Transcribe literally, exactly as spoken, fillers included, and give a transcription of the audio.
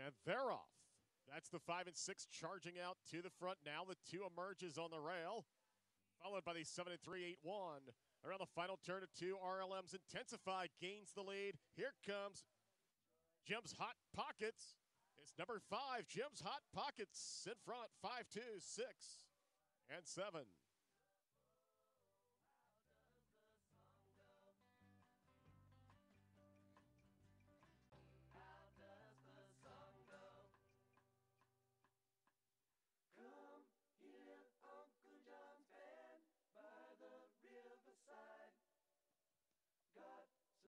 And they're off. That's the five and six charging out to the front now. The two emerges on the rail, followed by the seven and three, eight one. Around the final turn of two, R L M's Intensify gains the lead. Here comes Jim's Hot Pockets. It's number five, Jim's Hot Pockets in front, five, two, six, and seven.